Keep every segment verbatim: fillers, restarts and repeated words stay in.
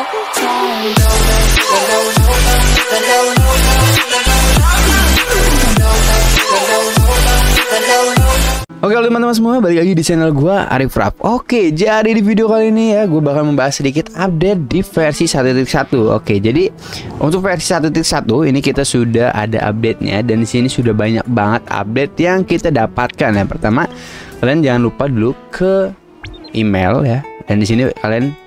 Oke teman-teman semua, balik lagi di channel gua Arif Rap. Oke, jadi di video kali ini ya gue bakal membahas sedikit update di versi satu titik satu. Oke, jadi untuk versi satu titik satu ini kita sudah ada update-nya, dan di sini sudah banyak banget update yang kita dapatkan. Yang pertama, kalian jangan lupa dulu ke email ya. Dan di sini kalian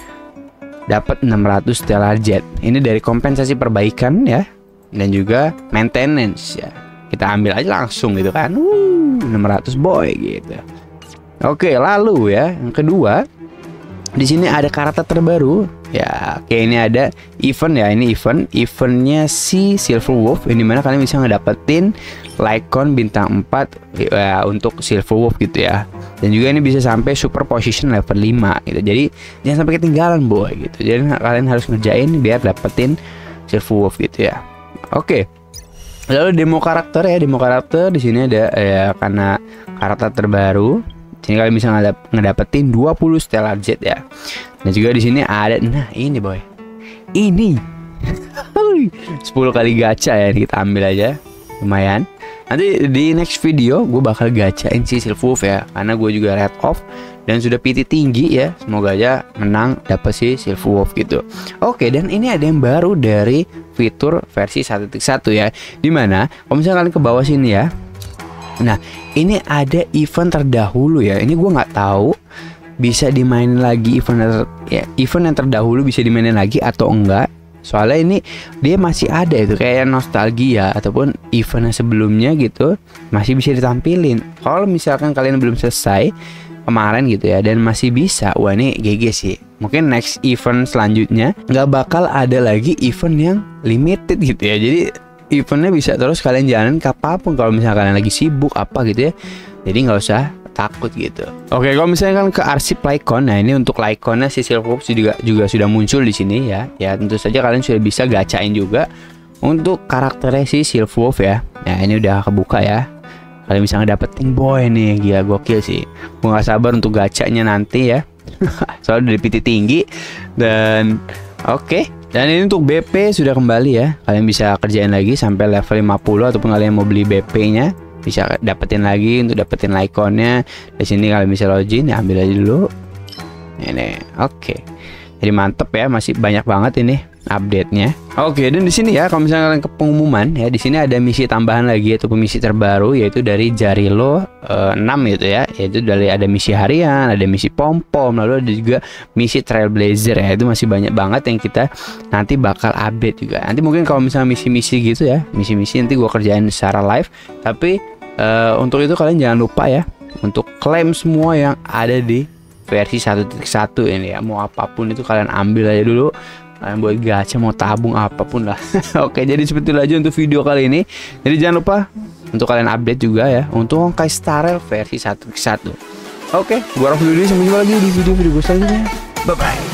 dapat enam ratus stellar jet. Ini dari kompensasi perbaikan ya, dan juga maintenance ya. Kita ambil aja langsung gitu kan. Uh, enam ratus boy gitu. Oke, lalu ya, yang kedua, di sini ada karakter terbaru. Ya, oke, ini ada event ya, ini event, eventnya si Silver Wolf. Ini mana kalian bisa ngedapetin Lycon bintang empat ya, untuk Silver Wolf gitu ya. Dan juga ini bisa sampai super position level lima gitu. Jadi jangan sampai ketinggalan boy gitu. Jadi kalian harus ngerjain biar dapetin Silver Wolf gitu ya. Oke. Lalu demo karakter ya, demo karakter di sini ada ya, karena karakter terbaru. Sini kalian bisa ngedap ngedapetin dua puluh stellar jet ya. Dan juga di sini ada, nah ini boy, ini sepuluh kali gacha ya, kita ambil aja, lumayan. Nanti di next video gue bakal gacain si Silver Wolf ya, karena gue juga red off dan sudah P T tinggi ya. Semoga aja menang dapat si Silver Wolf gitu. Oke, dan ini ada yang baru dari fitur versi satu titik satu ya, dimana kalau misalnya kalian ke bawah sini ya, nah ini ada event terdahulu ya. Ini gue nggak tahu bisa dimainin lagi event ter ya, event yang terdahulu bisa dimainin lagi atau enggak. Soalnya ini dia masih ada itu kayak nostalgia ataupun event yang sebelumnya gitu masih bisa ditampilin. Kalau misalkan kalian belum selesai kemarin gitu ya dan masih bisa, wah ini G G sih. Mungkin next event selanjutnya nggak bakal ada lagi event yang limited gitu ya. Jadi eventnya bisa terus kalian jalanin kapanpun kalau misalnya kalian lagi sibuk apa gitu ya. Jadi nggak usah takut gitu. Oke, kalau misalnya kan ke arsip Lycon, nah ini untuk Lyconnya si Silver Wolf juga juga sudah muncul di sini ya. Ya tentu saja kalian sudah bisa gacain juga untuk karakternya si Silver Wolf ya. Nah ini udah kebuka ya. Kalian bisa ngedapetin boy nih, gila gokil sih. Gue nggak sabar untuk gacanya nanti ya. Soalnya dari P T tinggi dan oke. Okay. Dan ini untuk B P sudah kembali ya. Kalian bisa kerjain lagi sampai level lima puluh ataupun kalian mau beli B P-nya bisa dapetin lagi untuk dapetin Lyconnya. Di sini kalian bisa login ya, ambil aja dulu. Ini oke. Okay. Jadi mantep ya, masih banyak banget ini update-nya. Oke, dan di sini ya kalau misalnya kalian ke pengumuman ya, di sini ada misi tambahan lagi atau misi terbaru yaitu dari Jarilo uh, enam gitu ya. Yaitu dari ada misi harian, ada misi pom-pom, lalu ada juga misi Trailblazer ya. Itu masih banyak banget yang kita nanti bakal update juga. Nanti mungkin kalau misalnya misi-misi gitu ya, misi-misi nanti gua kerjain secara live. Tapi uh, untuk itu kalian jangan lupa ya untuk klaim semua yang ada di versi satu titik satu ini ya. Mau apapun itu kalian ambil aja dulu. Kalian buat gacha, mau tabung apapun lah. Oke, jadi seperti itu aja untuk video kali ini. Jadi jangan lupa untuk kalian update juga ya untuk Honkai Star Rail versi satu titik satu. Oke, gua Raffi dulu, sampai jumpa lagi di video-video gue selanjutnya. Bye bye.